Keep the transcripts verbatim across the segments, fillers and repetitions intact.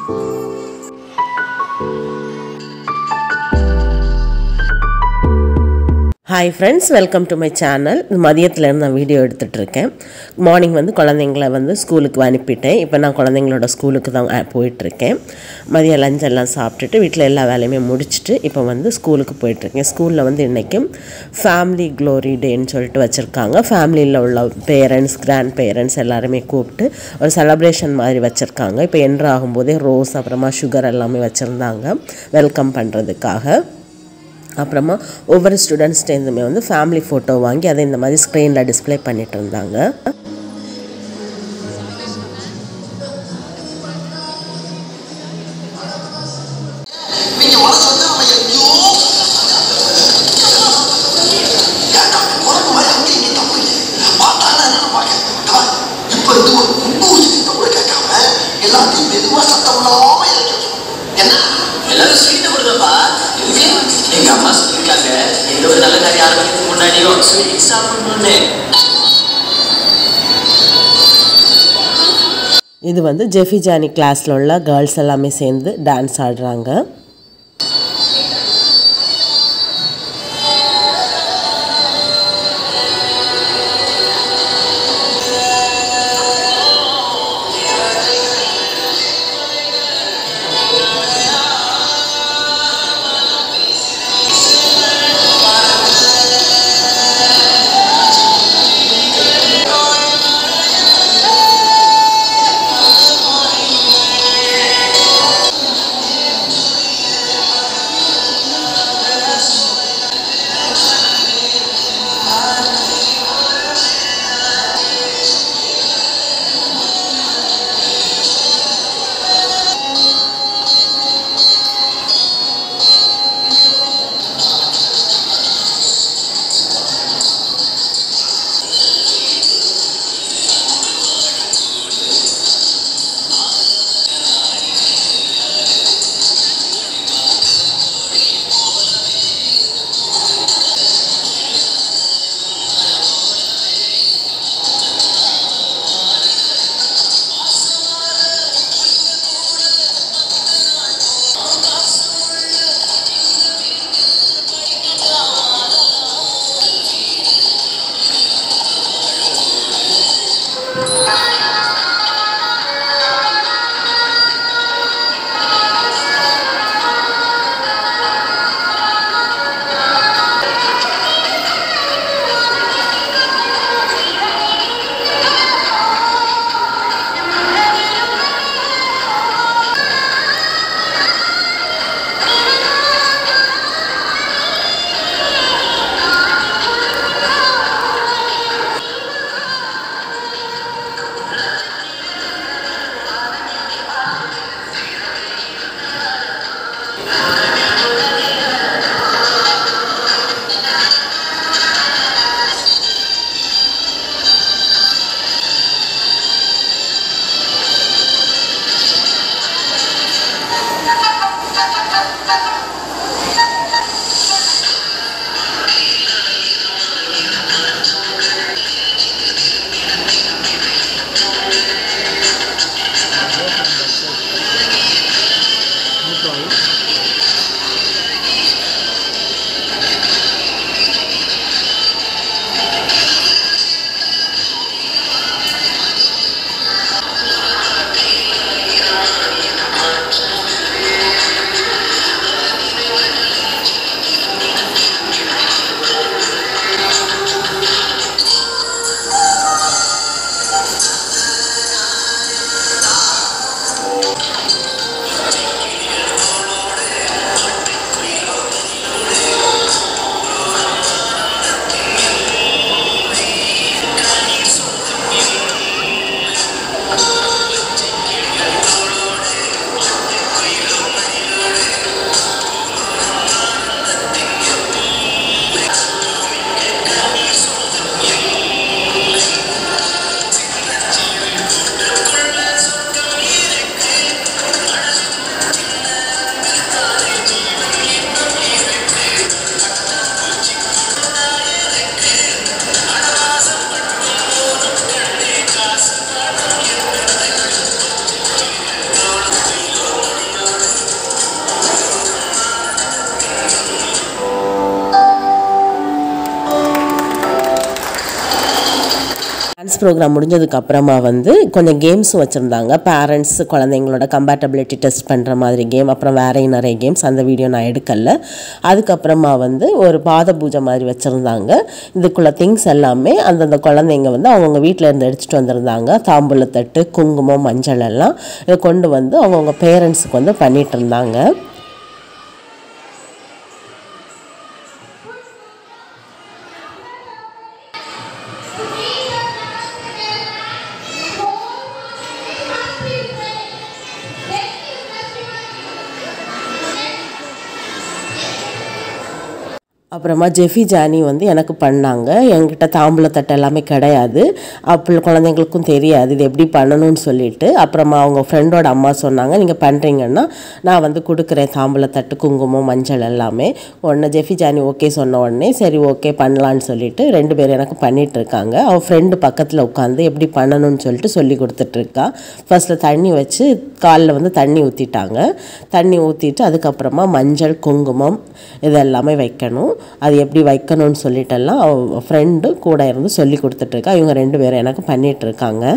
Hi friends, welcome to my channel. மதியத்துல இருந்து நான் வீடியோ எடுத்துட்டு இருக்கேன். மார்னிங் வந்து குழந்தைகளை வந்து ஸ்கூலுக்கு அனுப்பிட்டேன். இப்போ நான் குழந்தைங்களோட ஸ்கூலுக்கு தான் போயிட்டு இருக்கேன். மதிய லஞ்ச் எல்லாம் சாப்பிட்டுட்டு வீட்ல எல்லா வேலையுமே முடிச்சிட்டு இப்போ வந்து ஸ்கூலுக்கு போயிட்டு இருக்கேன். ஸ்கூல்ல வந்து இன்னைக்கு ஃபேமிலி க்ளோரி டேன்னு சொல்லிட்டு வச்சிருக்காங்க. ஃபேமிலில உள்ள பேரண்ட்ஸ், கிராண்ட் பேரண்ட்ஸ் எல்லாரும் கூப்பிட்டு ஒரு செலிப்ரேஷன் மாதிரி வச்சிருக்காங்க. இப்போ என்ட்ரு ஆகும்போதே ரோஸ் அப்புறமா சுகர் எல்லாமே வச்சிருந்தாங்க வெல்கம் பண்றதுக்காக. அப்புறமா ஒவ்வொரு ஸ்டூடெண்ட்ஸ்டேருந்துமே வந்து ஃபேமிலி ஃபோட்டோ வாங்கி அதை இந்த மாதிரி ஸ்க்ரீனில் டிஸ்பிளே பண்ணிட்டு இருந்தாங்க. இது வந்து ஜெஃபி ஜானி கிளாஸில் உள்ள கேர்ள்ஸ் எல்லாமே சேர்ந்து டான்ஸ் ஆடுறாங்க. டான்ஸ் ப்ரோக்ராம் முடிஞ்சதுக்கு அப்புறமா வந்து கொஞ்சம் கேம்ஸும் வச்சுருந்தாங்க. பேரண்ட்ஸ் குழந்தைங்களோட கம்பேட்டபிலிட்டி டெஸ்ட் பண்ணுற மாதிரி கேம், அப்புறம் வேறையும் நிறைய கேம்ஸ். அந்த வீடியோ நான் எடுக்கல. அதுக்கப்புறமா வந்து ஒரு பாத பூஜை மாதிரி வச்சுருந்தாங்க. இதுக்குள்ள திங்ஸ் எல்லாமே அந்தந்த குழந்தைங்க வந்து அவங்கவுங்க வீட்டில் இருந்து எடுத்துகிட்டு வந்திருந்தாங்க. தாம்பூலத்தட்டு, குங்குமம், மஞ்சள் எல்லாம் இதை கொண்டு வந்து அவங்கவுங்க பேரண்ட்ஸுக்கு வந்து பண்ணிகிட்டு இருந்தாங்க. அப்புறமா ஜெஃபி ஜானி வந்து எனக்கு பண்ணாங்க. என்கிட்ட தாம்பூலத்தட்டு எல்லாமே கிடையாது, அப்போ குழந்தைங்களுக்கும் தெரியாது இது எப்படி பண்ணணும்னு சொல்லிட்டு. அப்புறமா அவங்க ஃப்ரெண்டோட அம்மா சொன்னாங்க, நீங்கள் பண்ணுறீங்கன்னா நான் வந்து கொடுக்குறேன் தாம்பூலத்தட்டு, குங்குமம், மஞ்சள் எல்லாமே. உடனே ஜெஃபி ஜானி ஓகே சொன்ன உடனே சரி ஓகே பண்ணலான்னு சொல்லிட்டு ரெண்டு பேரும் எனக்கு பண்ணிகிட்ருக்காங்க. அவள் ஃப்ரெண்டு பக்கத்தில் உட்காந்து எப்படி பண்ணணும்னு சொல்லிட்டு சொல்லி கொடுத்துட்ருக்கா. ஃபஸ்ட்டில் தண்ணி வச்சு காலில் வந்து தண்ணி ஊற்றிட்டாங்க. தண்ணி ஊற்றிட்டு அதுக்கப்புறமா மஞ்சள், குங்குமம் இதெல்லாமே வைக்கணும். அது எப்படி வைக்கணும்னு சொல்லிட்டெல்லாம் அவள் ஃப்ரெண்டு கூட இருந்து சொல்லி கொடுத்துட்ருக்கா. இவங்க ரெண்டு பேரும் எனக்கு பண்ணிகிட்ருக்காங்க.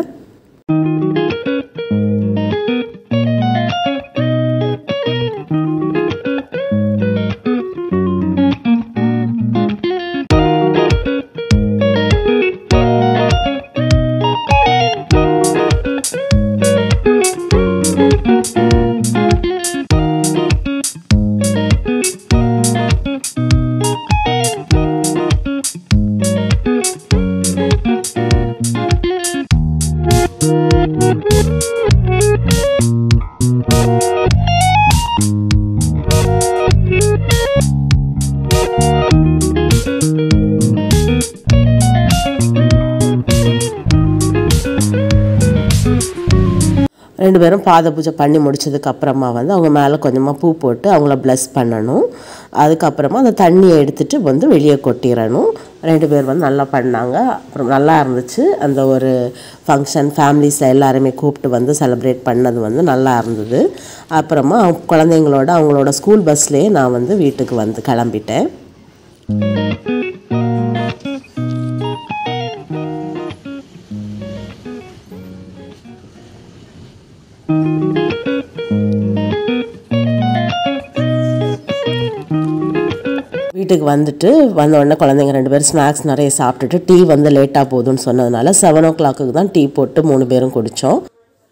ரெண்டு பேரும் பாத பூஜை பண்ணி முடிச்சதுக்கு அப்புறமா வந்து அவங்க மேலே கொஞ்சமாக பூ போட்டு அவங்கள ப்ளஸ் பண்ணணும். அதுக்கப்புறமா அந்த தண்ணியை எடுத்துகிட்டு வந்து வெளியே கொட்டிடணும். ரெண்டு பேர் வந்து நல்லா பண்ணாங்க. அப்புறம் நல்லா இருந்துச்சு அந்த ஒரு ஃபங்க்ஷன். ஃபேமிலிஸில் எல்லாருமே கூப்பிட்டு வந்து செலிப்ரேட் பண்ணது வந்து நல்லா இருந்தது. அப்புறமா குழந்தைங்களோட அவங்களோட ஸ்கூல் பஸ்லேயே நான் வந்து வீட்டுக்கு வந்து கிளம்பிட்டேன். வீட்டுக்கு வந்துட்டு வந்த உடனே குழந்தைங்க ரெண்டு பேரும் ஸ்நாக்ஸ் நிறைய சாப்பிட்டுட்டு டீ வந்து லேட்டாக போகுதுன்னு சொன்னதுனால செவன் ஓ கிளாக்கு தான் டீ போட்டு மூணு பேரும் குடித்தோம்.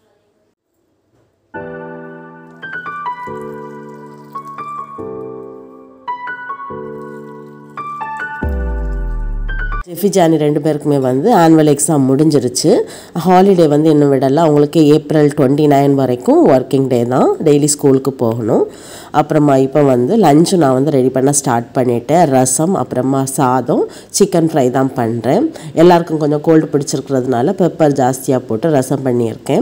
ஜெஃபி ஜானி ரெண்டு பேருக்குமே வந்து ஆனுவல் எக்ஸாம் முடிஞ்சிருச்சு. ஹாலிடே வந்து இன்னும் விடலை. அவங்களுக்கு ஏப்ரல் டுவெண்ட்டி நைன் வரைக்கும் ஒர்க்கிங் டே தான், டெய்லி ஸ்கூலுக்கு போகணும். அப்புறமா இப்போ வந்து லஞ்சு நான் வந்து ரெடி பண்ண ஸ்டார்ட் பண்ணிவிட்டேன். ரசம், அப்புறமா சாதம், சிக்கன் ஃப்ரை தான் பண்ணுறேன். எல்லாருக்கும் கொஞ்சம் கோல்டு பிடிச்சிருக்கிறதுனால பெப்பர் ஜாஸ்தியாக போட்டு ரசம் பண்ணியிருக்கேன்.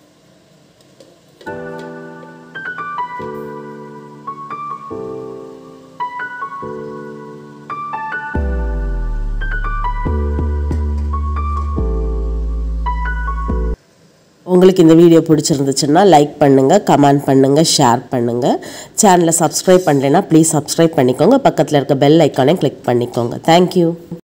உங்களுக்கு இந்த வீடியோ பிடிச்சிருந்துச்சுன்னா லைக் பண்ணுங்கள், கமெண்ட் பண்ணுங்கள், ஷேர் பண்ணுங்கள். சேனலை சப்ஸ்கிரைப் பண்ணலைன்னா ப்ளீஸ் சப்ஸ்கிரைப் பண்ணிக்கோங்க. பக்கத்தில் இருக்க பெல் ஐக்கானையும் கிளிக் பண்ணிக்கோங்க. தேங்க்யூ.